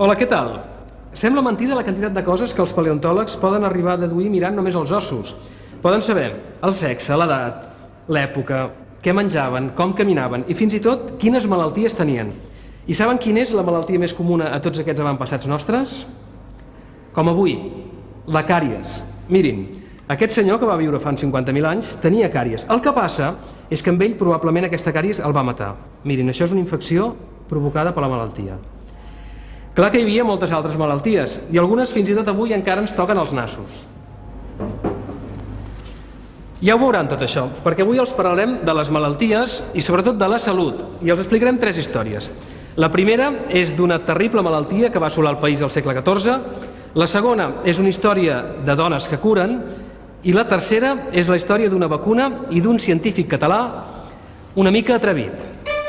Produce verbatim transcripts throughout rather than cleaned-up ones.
Hola, què tal? Sembla mentida la quantitat de coses que els paleontòlegs poden arribar a deduir mirant només els ossos. Poden saber el sexe, l'edat, l'època, què menjaven, com caminaven i fins i tot quines malalties tenien. I saben quina és la malaltia més comuna a tots aquests avantpassats nostres? Com avui, la càries. Mirin, aquest senyor que va viure fa cinquanta mil anys tenia càries. El que passa és que amb ell probablement aquesta càries el va matar. Mirin, això és una infecció provocada per la malaltia. Clar que hi havia moltes altres malalties i algunes fins i tot avui encara ens toquen els nassos. Ja ho veuran tot això, perquè avui els parlarem de les malalties i sobretot de la salut i els explicarem tres històries. La primera és d'una terrible malaltia que va assolar el país al segle catorze, la segona és una història de dones que curen i la tercera és la història d'una vacuna i d'un científic català una mica atrevit.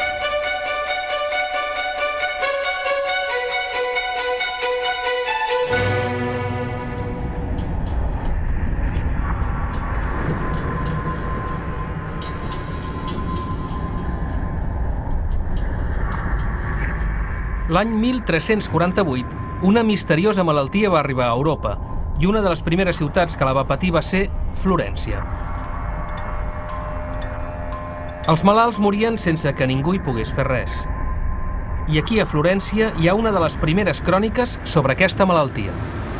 L'any mil tres-cents quaranta-vuit, una misteriosa malaltia va arribar a Europa i una de les primeres ciutats que la va patir va ser Florència. Els malalts morien sense que ningú hi pogués fer res. I aquí a Florència hi ha una de les primeres cròniques sobre aquesta malaltia.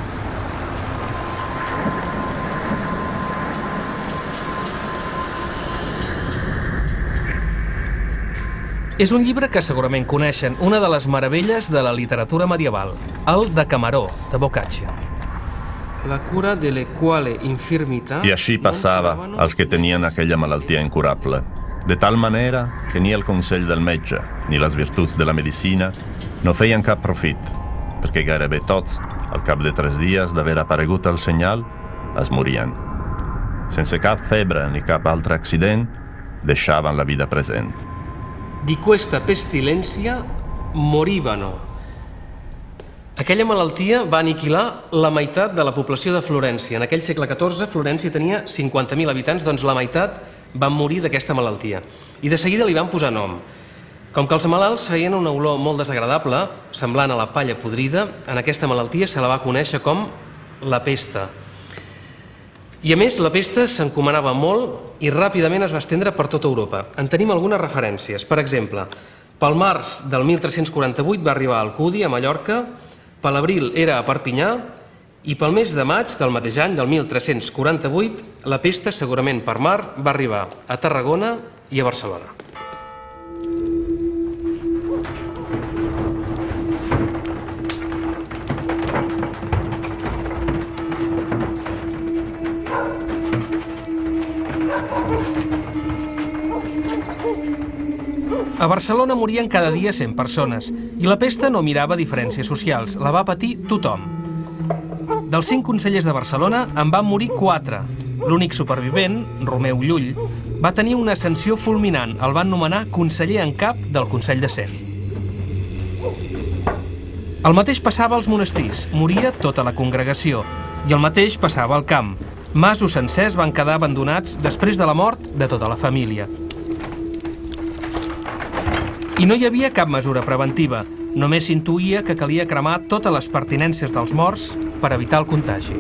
És un llibre que segurament coneixen, una de les meravelles de la literatura medieval, el Decameró, de Boccaccio. La cura delle quale infermità... I així passava als que tenien aquella malaltia incurable, de tal manera que ni el consell del metge ni les virtuts de la medicina no feien cap profit, perquè gairebé tots, al cap de tres dies d'haver aparegut el senyal, es morien. Sense cap febre ni cap altre accident, deixaven la vida present. Di questa pestilenza morivano. Aquella malaltia va aniquilar la meitat de la població de Florència. En aquell segle catorze, Florència tenia cinquanta mil habitants, doncs la meitat van morir d'aquesta malaltia. I de seguida li van posar nom. Com que els malalts feien una olor molt desagradable, semblant a la palla podrida, en aquesta malaltia se la va conèixer com la pesta. I a més, la pesta s'encomanava molt i ràpidament es va estendre per tota Europa. En tenim algunes referències. Per exemple, pel març del mil tres-cents quaranta-vuit va arribar a Alcúdia, a Mallorca, per l'abril era a Perpinyà i pel mes de maig del mateix any, del mil tres-cents quaranta-vuit, la pesta, segurament per mar, va arribar a Tarragona i a Barcelona. A Barcelona morien cada dia cent persones i la pesta no mirava diferències socials, la va patir tothom. Dels cinc consellers de Barcelona en van morir quatre. L'únic supervivent, Romeu Llull, va tenir una ascensió fulminant, el van nomenar conseller en cap del Consell de Cent. El mateix passava als monestirs, moria tota la congregació, i el mateix passava al camp. Masos sencers van quedar abandonats després de la mort de tota la família. I no hi havia cap mesura preventiva, només s'intuïa que calia cremar totes les pertinències dels morts per evitar el contagi.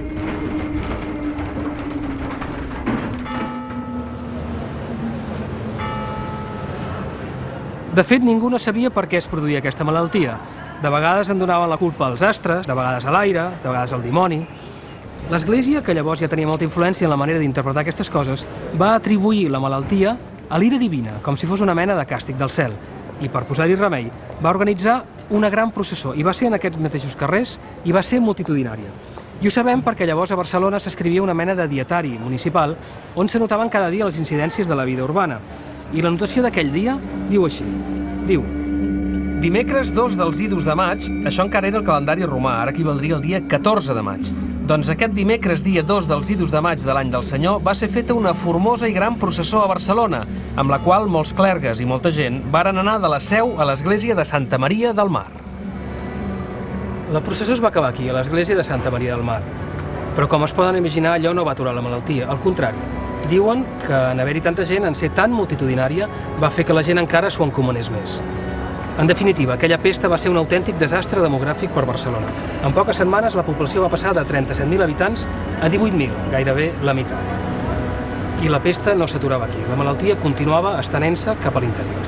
De fet, ningú no sabia per què es produïa aquesta malaltia. De vegades en donaven la culpa als astres, de vegades a l'aire, de vegades al dimoni. L'Església, que llavors ja tenia molta influència en la manera d'interpretar aquestes coses, va atribuir la malaltia a l'ira divina, com si fos una mena de càstig del cel. I per posar-hi remei, va organitzar una gran processó, i va ser en aquests mateixos carrers, i va ser multitudinària. I ho sabem perquè llavors a Barcelona s'escrivia una mena de dietari municipal on s'anotaven cada dia les incidències de la vida urbana. I la notació d'aquell dia diu així, diu: dimecres dos dels idus de maig, això encara era el calendari romà, ara equivaldria el dia catorze de maig. Doncs aquest dimecres, dia dos dels idus de maig de l'any del Senyor, va ser feta una formosa i gran processó a Barcelona, amb la qual molts clergues i molta gent varen anar de la Seu a l'església de Santa Maria del Mar. La processó es va acabar aquí, a l'església de Santa Maria del Mar. Però com es poden imaginar, allò no va aturar la malaltia, al contrari. Diuen que en haver-hi tanta gent, en ser tan multitudinària, va fer que la gent encara s'ho encomanés més. En definitiva, aquella pesta va ser un autèntic desastre demogràfic per Barcelona. En poques setmanes la població va passar de trenta-set mil habitants a divuit mil, gairebé la meitat. I la pesta no s'aturava aquí. La malaltia continuava estenent-se cap a l'interior.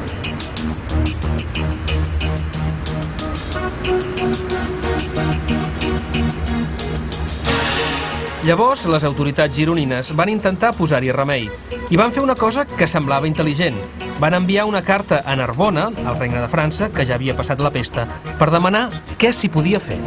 Llavors, les autoritats gironines van intentar posar-hi remei i van fer una cosa que semblava intel·ligent. Van enviar una carta a Narbona, al Regne de França, que ja havia passat la pesta, per demanar què s'hi podia fer.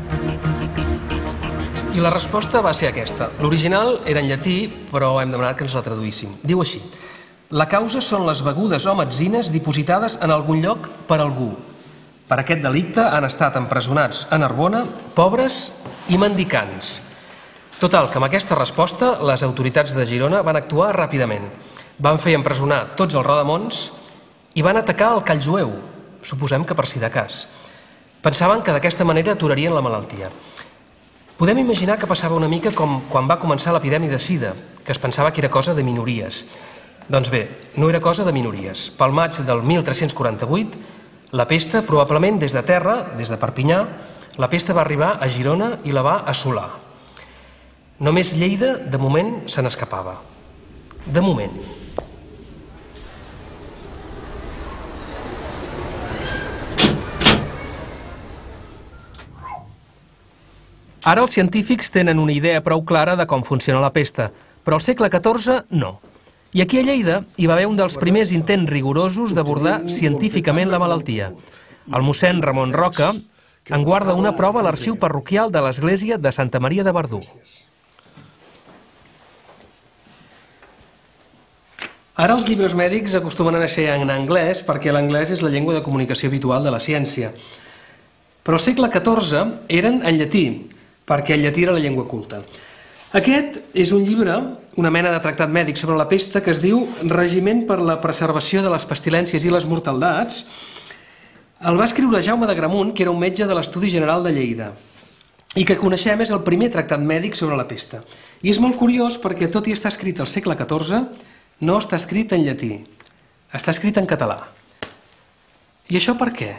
I la resposta va ser aquesta. L'original era en llatí, però hem demanat que ens la traduïssin. Diu així: la causa són les begudes o metzines dipositades en algun lloc per algú. Per aquest delicte han estat empresonats a Narbona pobres i mendicants. Total, que amb aquesta resposta les autoritats de Girona van actuar ràpidament. Van fer empresonar tots els rodamons i van atacar el call jueu, suposem que per si de cas. Pensaven que d'aquesta manera aturarien la malaltia. Podem imaginar que passava una mica com quan va començar l'epidèmia de sida, que es pensava que era cosa de minories. Doncs bé, no era cosa de minories. Pel maig del mil tres-cents quaranta-vuit, la pesta, probablement des de terra, des de Perpinyà, la pesta va arribar a Girona i la va assolar. Només Lleida, de moment, se n'escapava. De moment. Ara els científics tenen una idea prou clara de com funciona la pesta, però al segle catorze no. I aquí a Lleida hi va haver un dels primers intents rigorosos d'abordar científicament la malaltia. El mossèn Ramon Roca en guarda una prova a l'arxiu parroquial de l'església de Santa Maria de Verdú. Ara els llibres mèdics acostumen a ser en anglès perquè l'anglès és la llengua de comunicació habitual de la ciència. Però al segle catorze eren en llatí, perquè el llatí era la llengua culta. Aquest és un llibre, una mena de tractat mèdic sobre la pesta, que es diu Regiment per la preservació de les pestilències i les mortaldats. El va escriure Jaume d'Agramunt, que era un metge de l'Estudi General de Lleida, i que coneixem és el primer tractat mèdic sobre la pesta. I és molt curiós perquè, tot i estar escrit al segle catorze, no està escrit en llatí, està escrit en català. I això per què?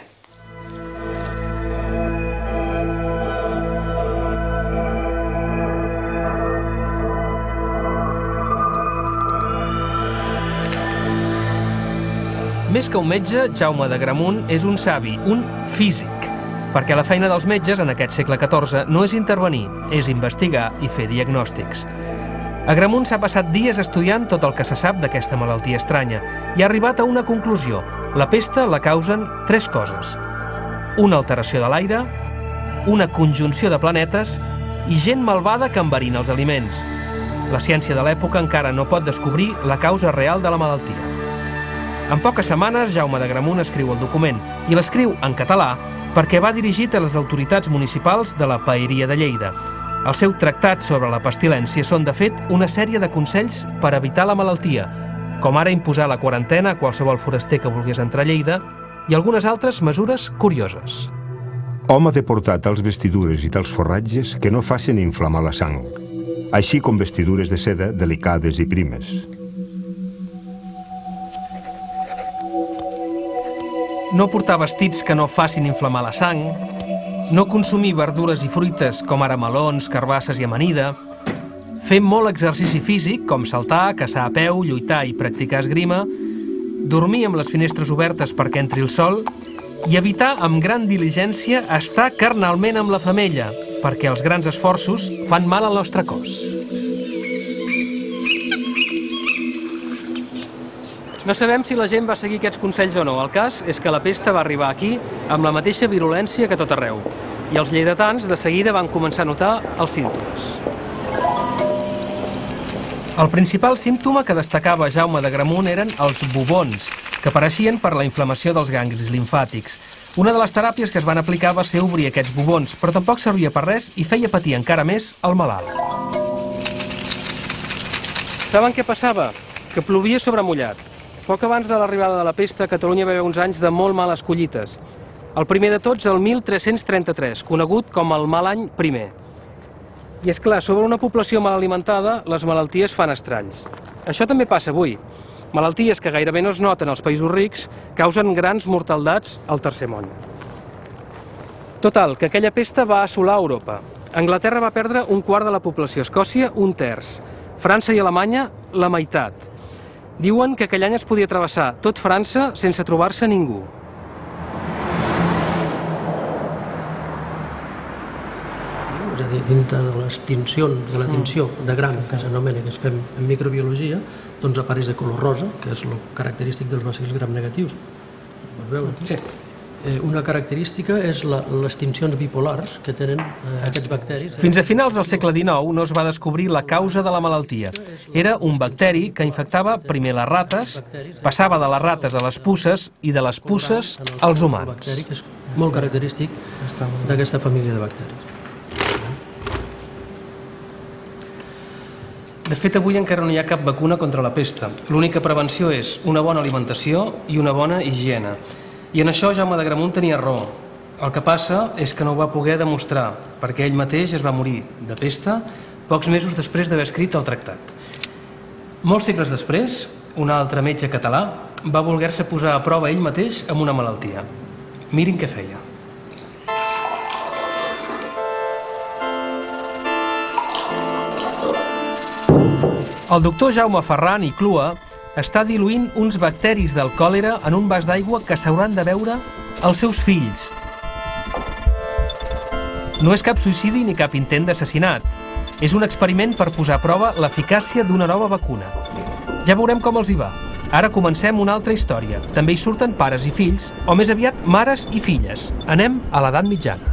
Més que un metge, Jaume d'Agramunt és un savi, un físic, perquè la feina dels metges en aquest segle catorze no és intervenir, és investigar i fer diagnòstics. Agramunt s'ha passat dies estudiant tot el que se sap d'aquesta malaltia estranya i ha arribat a una conclusió. La pesta la causen tres coses: una alteració de l'aire, una conjunció de planetes i gent malvada que enverina els aliments. La ciència de l'època encara no pot descobrir la causa real de la malaltia. En poques setmanes, Jaume d'Agramunt escriu el document, i l'escriu en català perquè va dirigit a les autoritats municipals de la Paeria de Lleida. El seu tractat sobre la pestilència són, de fet, una sèrie de consells per evitar la malaltia, com ara imposar la quarantena a qualsevol foraster que volgués entrar a Lleida, i algunes altres mesures curioses. Hom ha de portar tals vestidures i tals forratges que no facin inflamar la sang, així com vestidures de seda delicades i primes. No portar vestits que no facin inflamar la sang, no consumir verdures i fruites com ara melons, carbasses i amanida, fer molt exercici físic com saltar, caçar a peu, lluitar i practicar esgrima, dormir amb les finestres obertes perquè entri el sol i evitar amb gran diligència estar carnalment amb la femella, perquè els grans esforços fan mal al nostre cos. No sabem si la gent va seguir aquests consells o no. El cas és que la pesta va arribar aquí amb la mateixa virulència que tot arreu. I els lleidatans de seguida van començar a notar els símptomes. El principal símptoma que destacava Jaume d'Agramunt eren els bubons, que apareixien per la inflamació dels ganglis limfàtics. Una de les teràpies que es van aplicar va ser obrir aquests bubons, però tampoc servia per res i feia patir encara més el malalt. Saben què passava? Que plovia sobre mullat. Poc abans de l'arribada de la pesta, a Catalunya va haver uns anys de molt males collites. El primer de tots, el mil tres-cents trenta-tres, conegut com el mal any primer. I és clar, sobre una població mal alimentada, les malalties fan estralls. Això també passa avui. Malalties que gairebé no es noten als països rics causen grans mortaldats al tercer món. Total, que aquella pesta va assolar Europa. Anglaterra va perdre un quart de la població, Escòcia un terç, França i Alemanya la meitat. Diuen que aquell any es podia travessar tot França sense trobar-se ningú. És a dir, dintre de les tincions, de la tinció de gram, que s'anomena, que es fem en microbiologia, doncs apareix de color rosa, que és el característic dels bacils gram negatius. Pots veure aquí? Sí. Una característica és les tincions bipolars que tenen aquests bacteris. Fins a finals del segle dinou no es va descobrir la causa de la malaltia. Era un bacteri que infectava primer les rates, passava de les rates a les puces i de les puces als humans. Un bacteri que és molt característic d'aquesta família de bacteris. De fet, avui encara no hi ha cap vacuna contra la pesta. L'única prevenció és una bona alimentació i una bona higiene. I en això Jaume d'Agramunt tenia raó. El que passa és que no ho va poder demostrar, perquè ell mateix es va morir de pesta pocs mesos després d'haver escrit el tractat. Molts segles després, un altre metge català va voler-se posar a prova ell mateix amb una malaltia. Mirin què feia. El doctor Jaume Ferran i Clua està diluint uns bacteris del còlera en un vas d'aigua que s'hauran de beure els seus fills. No és cap suïcidi ni cap intent d'assassinat. És un experiment per posar a prova l'eficàcia d'una nova vacuna. Ja veurem com els hi va. Ara comencem una altra història. També hi surten pares i fills, o més aviat mares i filles. Anem a l'edat mitjana.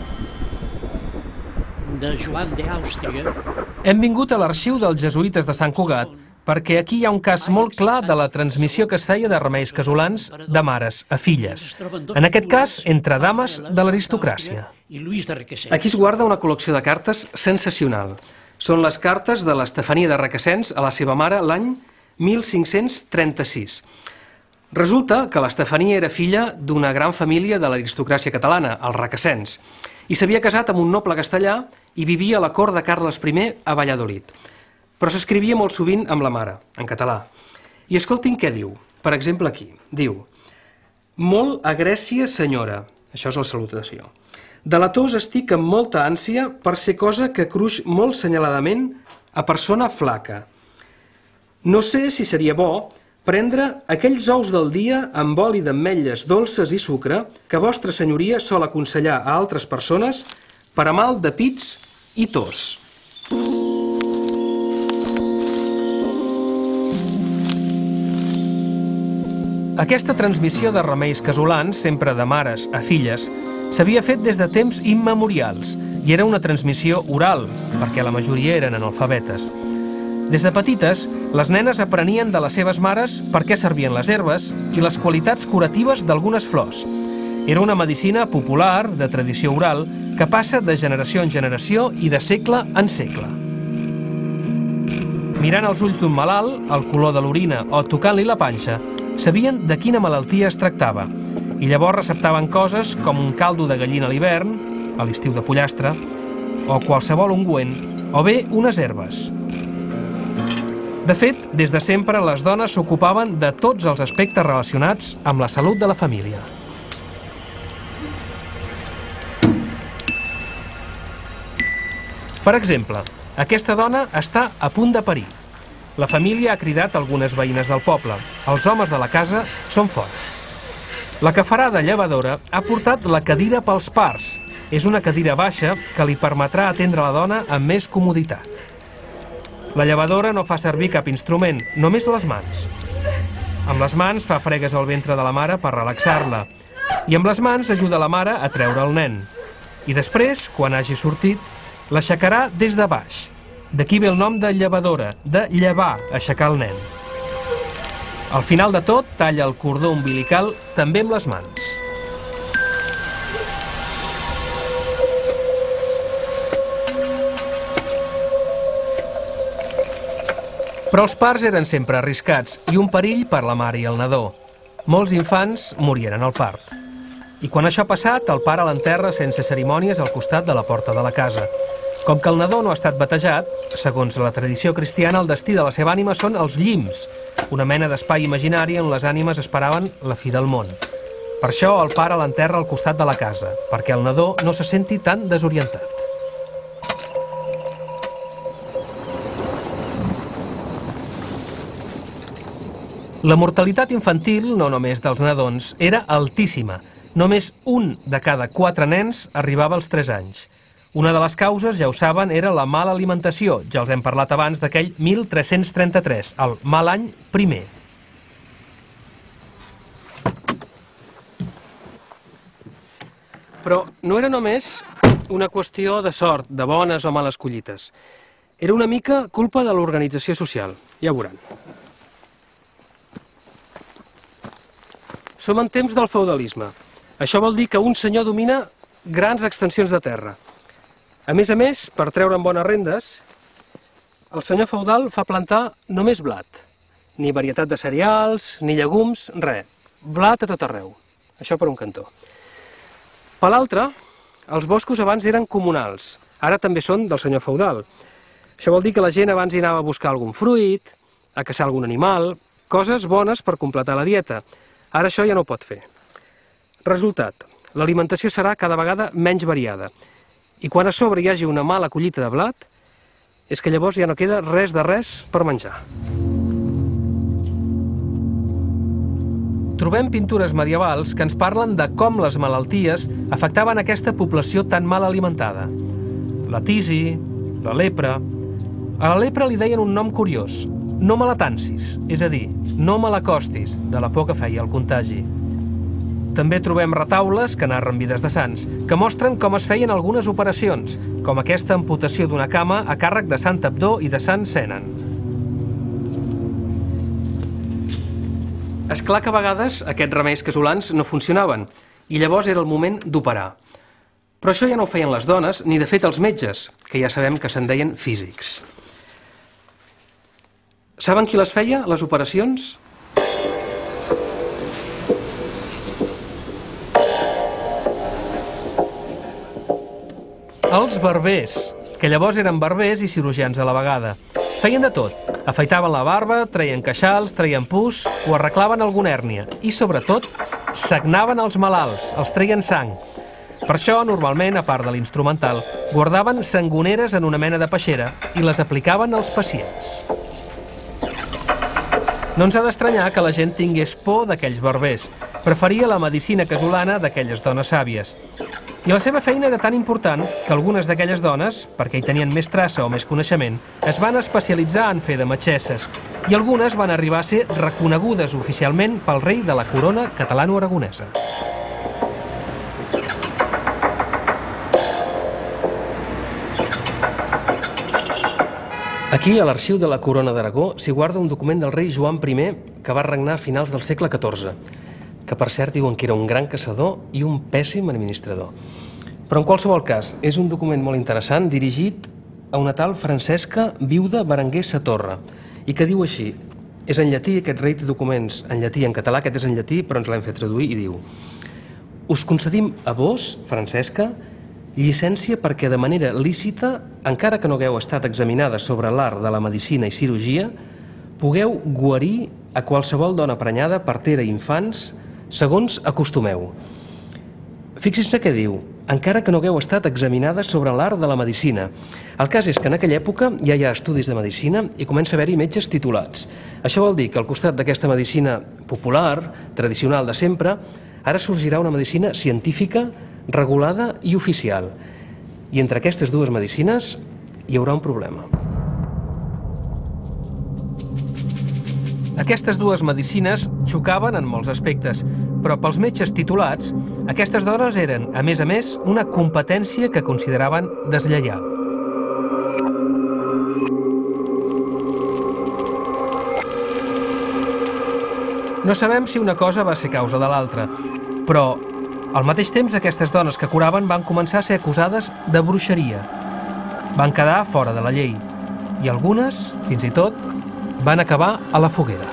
De Joan d'Àustria. Hem vingut a l'arxiu dels jesuïtes de Sant Cugat perquè aquí hi ha un cas molt clar de la transmissió que es feia de remeis casolans de mares a filles. En aquest cas, entre dames de l'aristocràcia. Aquí es guarda una col·lecció de cartes sensacional. Són les cartes de l'Estefania de Requesens a la seva mare l'any mil cinc-cents trenta-sis. Resulta que l'Estefania era filla d'una gran família de l'aristocràcia catalana, els Requesens, i s'havia casat amb un noble castellà i vivia a la cort de Carles primer a Valladolid. Però s'escrivia molt sovint amb la mare, en català. I escoltin què diu. Per exemple, aquí. Diu: molt a Grècia, senyora. Això és la salutació. De la tos estic amb molta ànsia per ser cosa que cruix molt senyaladament a persona flaca. No sé si seria bo prendre aquells ous del dia amb oli d'ametlles dolces i sucre que vostra senyoria sol aconsellar a altres persones per a mal de pits i tos. Aquesta transmissió de remeis casolans, sempre de mares a filles, s'havia fet des de temps immemorials i era una transmissió oral, perquè la majoria eren analfabetes. Des de petites, les nenes aprenien de les seves mares per què servien les herbes i les qualitats curatives d'algunes flors. Era una medicina popular, de tradició oral, que passa de generació en generació i de segle en segle. Mirant els ulls d'un malalt, el color de l'orina o tocant-li la panxa, sabien de quina malaltia es tractava i llavors receptaven coses com un caldo de gallina a l'hivern, a l'estiu de pollastre, o qualsevol ungüent, o bé unes herbes. De fet, des de sempre les dones s'ocupaven de tots els aspectes relacionats amb la salut de la família. Per exemple, aquesta dona està a punt de parir. La família ha cridat algunes veïnes del poble. Els homes de la casa són fora. La que farà de llevadora ha portat la cadira pels parts. És una cadira baixa que li permetrà atendre la dona amb més comoditat. La llevadora no fa servir cap instrument, només les mans. Amb les mans fa fregues al ventre de la mare per relaxar-la. I amb les mans ajuda la mare a treure el nen. I després, quan hagi sortit, l'aixecarà des de baix. D'aquí ve el nom de llevadora, de llevar, aixecar el nen. Al final de tot, talla el cordó umbilical també amb les mans. Però els parts eren sempre arriscats i un perill per la mare i el nadó. Molts infants morien al part. I quan això ha passat, el pare l'enterra sense cerimònies al costat de la porta de la casa. Com que el nadó no ha estat batejat, segons la tradició cristiana, el destí de la seva ànima són els llims, una mena d'espai imaginari on les ànimes esperaven la fi del món. Per això el pare l'enterra al costat de la casa, perquè el nadó no se senti tan desorientat. La mortalitat infantil, no només dels nadons, era altíssima. Només un de cada quatre nens arribava als tres anys. Una de les causes, ja ho saben, era la mala alimentació. Ja els hem parlat abans d'aquell mil tres-cents trenta-tres, el mal any primer. Però no era només una qüestió de sort, de bones o males collites. Era una mica culpa de l'organització social, ja ho veuran. Som en temps del feudalisme. Això vol dir que un senyor domina grans extensions de terra. A més a més, per treure'n bones rendes, el senyor feudal fa plantar només blat. Ni varietat de cereals, ni llegums, res. Blat a tot arreu. Això per un cantó. Per l'altre, els boscos abans eren comunals. Ara també són del senyor feudal. Això vol dir que la gent abans hi anava a buscar algun fruit, a caçar algun animal, coses bones per completar la dieta. Ara això ja no ho pot fer. Resultat, l'alimentació serà cada vegada menys variada. I quan a sobre hi hagi una mala collita de blat, és que llavors ja no queda res de res per menjar. Trobem pintures medievals que ens parlen de com les malalties afectaven aquesta població tan mal alimentada. La tisi, la lepra... A la lepra li deien un nom curiós, no me l'atancis, és a dir, no me l'acostis, de la por que feia el contagi. També trobem retaules que narren vides de sants, que mostren com es feien algunes operacions, com aquesta amputació d'una cama a càrrec de Sant Abdó i de Sant Zenan. És clar que a vegades aquests remeis casolans no funcionaven, i llavors era el moment d'operar. Però això ja no ho feien les dones, ni de fet els metges, que ja sabem que se'n deien físics. Saben qui les feia, les operacions? Els barbers, que llavors eren barbers i cirurgians a la vegada. Feien de tot. Afeitaven la barba, treien queixals, treien pus o arreglaven alguna hèrnia. I, sobretot, sagnaven els malalts, els treien sang. Per això, normalment, a part de l'instrumental, guardaven sangoneres en una mena de peixera i les aplicaven als pacients. No ens ha d'estranyar que la gent tingués por d'aquells barbers. Preferia la medicina casolana d'aquelles dones sàvies. I la seva feina era tan important que algunes d'aquelles dones, perquè hi tenien més traça o més coneixement, es van especialitzar en fer de metgesses, i algunes van arribar a ser reconegudes oficialment pel rei de la corona catalano-aragonesa. Aquí, a l'arxiu de la Corona d'Aragó, s'hi guarda un document del rei Joan primer que va regnar a finals del segle catorze, que per cert diuen que era un gran caçador i un pèssim administrador. Però en qualsevol cas, és un document molt interessant dirigit a una tal Francesca Viuda Berenguer Satorra i que diu així, és en llatí, aquest rei té documents en llatí i en català, aquest és en llatí però ens l'hem fet traduir i diu: us concedim a vos, Francesca, llicència perquè de manera lícita, encara que no hagueu estat examinada sobre l'art de la medicina i cirurgia, pugueu guarir a qualsevol dona prenyada, partera i infants, segons acostumeu. Fixin-se què diu, encara que no hagueu estat examinada sobre l'art de la medicina. El cas és que en aquella època ja hi ha estudis de medicina i comença a haver-hi metges titulats. Això vol dir que al costat d'aquesta medicina popular, tradicional de sempre, ara sorgirà una medicina científica, regulada i oficial. I entre aquestes dues medicines hi haurà un problema. Aquestes dues medicines xocaven en molts aspectes, però pels metges titulats, aquestes dones eren, a més a més, una competència que consideraven deslleial. No sabem si una cosa va ser causa de l'altra, però al mateix temps, aquestes dones que curaven van començar a ser acusades de bruixeria. Van quedar fora de la llei. I algunes, fins i tot, van acabar a la foguera.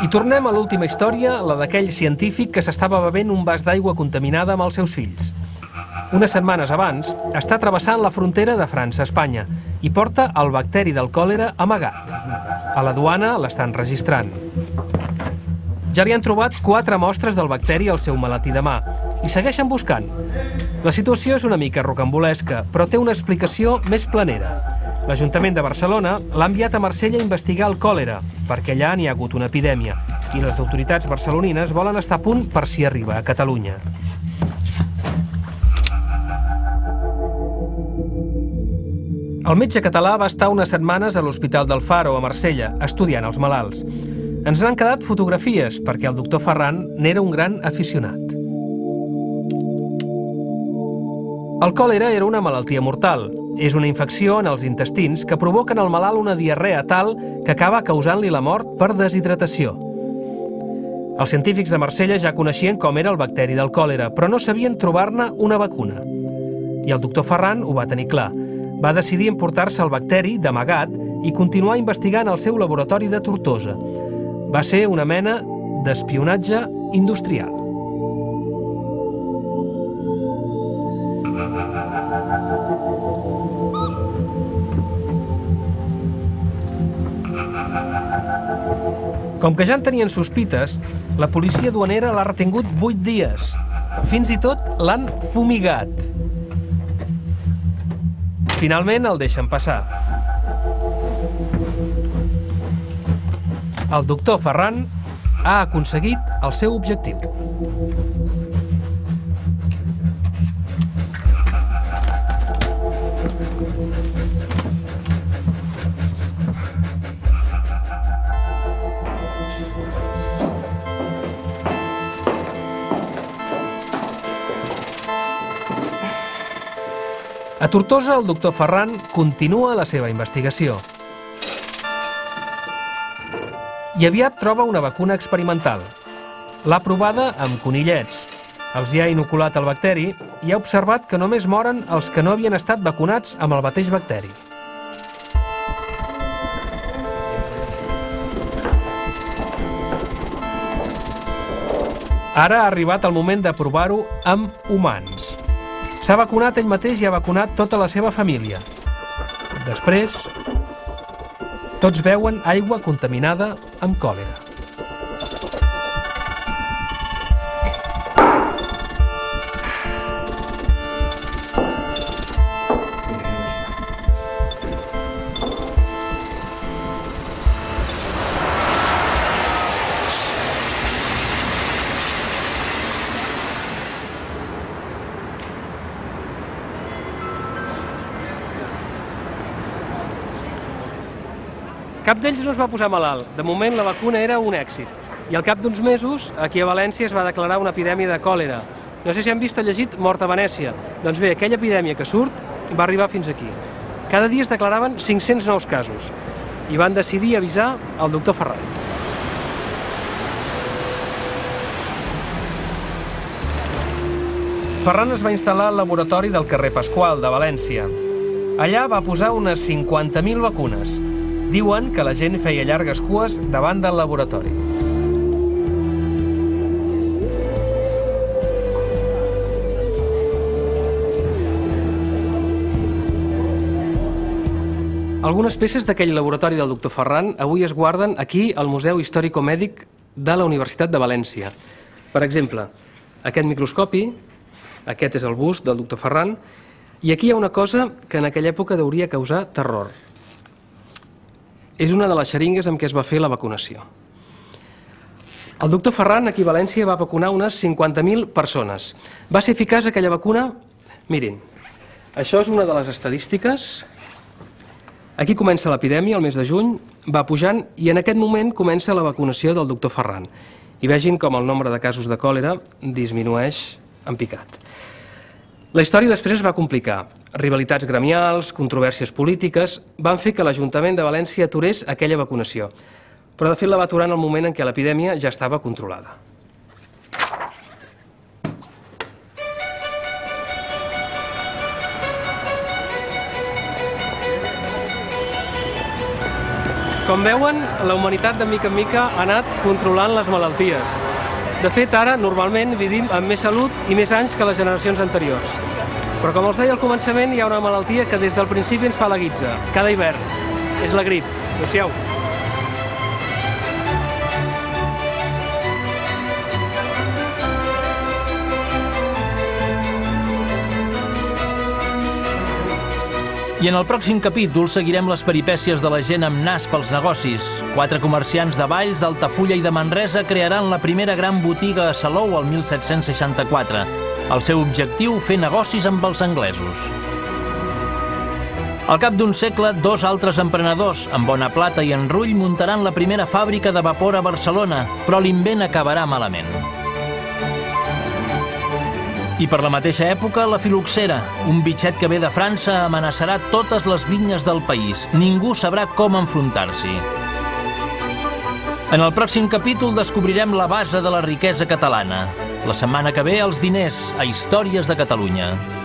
I tornem a l'última història, la d'aquell científic que s'estava bevent un vas d'aigua contaminada amb els seus fills. Unes setmanes abans, està travessant la frontera de França a Espanya i porta el bacteri del còlera amagat. A la duana l'estan registrant. Ja li han trobat quatre mostres del bacteri al seu maletí de mà i segueixen buscant. La situació és una mica rocambolesca, però té una explicació més planera. L'Ajuntament de Barcelona l'ha enviat a Marsella a investigar el còlera, perquè allà n'hi ha hagut una epidèmia, i les autoritats barcelonines volen estar a punt per si arriba a Catalunya. El metge català va estar unes setmanes a l'Hospital del Faro, a Marsella, estudiant els malalts. Ens n'han quedat fotografies, perquè el doctor Ferran n'era un gran aficionat. El còlera era una malaltia mortal. És una infecció en els intestins que provoquen al malalt una diarrea tal que acaba causant-li la mort per deshidratació. Els científics de Marsella ja coneixien com era el bacteri del còlera, però no sabien trobar-ne una vacuna. I el doctor Ferran ho va tenir clar. Va decidir emportar-se el bacteri d'amagat i continuar investigant al seu laboratori de Tortosa. Va ser una mena d'espionatge industrial. Com que ja en tenien sospites, la policia duanera l'ha retingut vuit dies. Fins i tot l'han fumigat. Finalment el deixen passar. El doctor Ferran ha aconseguit el seu objectiu. A Tortosa, el doctor Ferran continua la seva investigació. I aviat troba una vacuna experimental. L'ha provada amb conillets. Els hi ha inoculat el bacteri i ha observat que només moren els que no havien estat vacunats amb el mateix bacteri. Ara ha arribat el moment de provar-ho amb humans. S'ha vacunat ell mateix i ha vacunat tota la seva família. Després, tots beuen aigua contaminada amb còlera. Cap d'ells no es va posar malalt. De moment la vacuna era un èxit. I al cap d'uns mesos, aquí a València es va declarar una epidèmia de còlera. No sé si han vist o llegit Mort a Venècia. Doncs bé, aquella epidèmia que surt va arribar fins aquí. Cada dia es declaraven cinc-cents nous casos. I van decidir avisar el doctor Ferran. Ferran es va instal·lar al laboratori del carrer Pasqual, de València. Allà va posar unes cinquanta mil vacunes. Diuen que la gent feia llargues cues davant del laboratori. Algunes peces d'aquell laboratori del doctor Ferran avui es guarden aquí al Museu Històrico-Mèdic de la Universitat de València. Per exemple, aquest microscopi, aquest és el bust del doctor Ferran, i aquí hi ha una cosa que en aquella època hauria causar terror. És una de les xeringues amb què es va fer la vacunació. El doctor Ferran, aquí a València, va vacunar unes cinquanta mil persones. Va ser eficaç aquella vacuna? Mirin, això és una de les estadístiques. Aquí comença l'epidèmia, el mes de juny, va pujant, i en aquest moment comença la vacunació del doctor Ferran. I vegin com el nombre de casos de còlera disminueix en picat. La història després es va complicar. Rivalitats gremials, controvèrsies polítiques, van fer que l'Ajuntament de València aturés aquella vacunació. Però de fet la va aturar en el moment en què l'epidèmia ja estava controlada. Com veuen, la humanitat de mica en mica ha anat controlant les malalties. De fet, ara, normalment, vivim amb més salut i més anys que les generacions anteriors. Però com els deia al començament, hi ha una malaltia que des del principi ens fa la guitza, cada hivern. És la grip. Adéu-siau. I en el pròxim capítol seguirem les peripècies de la gent amb nas pels negocis. Quatre comerciants de Valls, d'Altafulla i de Manresa crearan la primera gran botiga a Salou el mil set-cents seixanta-quatre. El seu objectiu, fer negocis amb els anglesos. Al cap d'un segle, dos altres emprenedors, en Bonaplata i en Rull, muntaran la primera fàbrica de vapor a Barcelona, però l'invent acabarà malament. I per la mateixa època, la filoxera, un bitxet que ve de França, amenaçarà totes les vinyes del país. Ningú sabrà com enfrontar-s'hi. En el pròxim capítol descobrirem la base de la riquesa catalana. La setmana que ve, els diners, a Històries de Catalunya.